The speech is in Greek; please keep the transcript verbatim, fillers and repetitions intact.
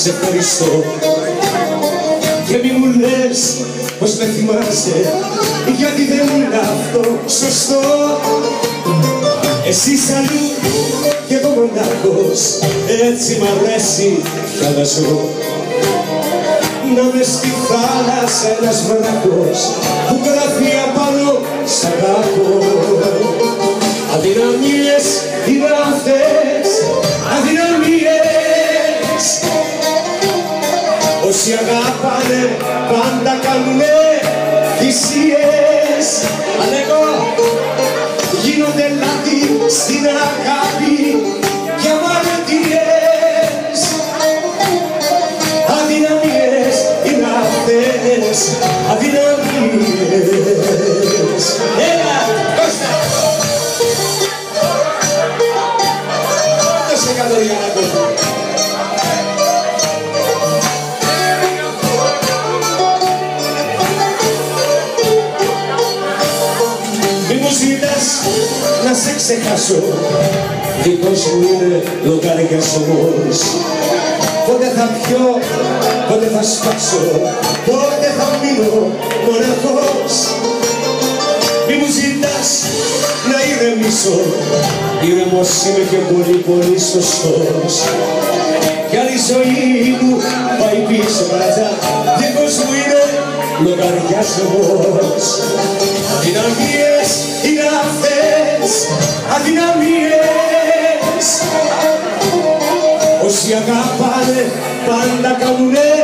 σε ευχαριστώ. Και μη μου λες πως με θυμάσαι, γιατί δεν είναι αυτό σωστό. Εσύ σ' αλλού και εγώ μονάχος, έτσι μ' αρέσει κι αλλάζω. Να με στη θάλασσα ένας βράχος που γράφει απάνω σ' αγαπώ. Αδυναμίες είναι αυτές, αδυναμίες. Όσοι αγάπανε πάντα κάνουνε θυσίες. Αλέγω, γίνονται λάθη στην αγάπη και αμαρτίες. Αδυναμίες είναι αυτές, αδυναμίες. Έλα, Κώστα! Δώσε κάτω για να κόβω. Μη μου ζητάς να σε ξεχάσω, δικός μου είναι λογαριασμός. Πότε θα πιω, πότε θα σπάσω, πότε θα μείνω μοναχός. Μη μου ζητάς να ηρεμήσω, ήρεμος είμαι και πολύ πολύ σωστός. Κι άλλη ζωή μου πάει πίσω μπρατζά, δικός μου είναι λογαριασμός. Αδυναμίες είναι αυτές, αδυναμίες. Όσοι αγάπανε πάντα κάνουνε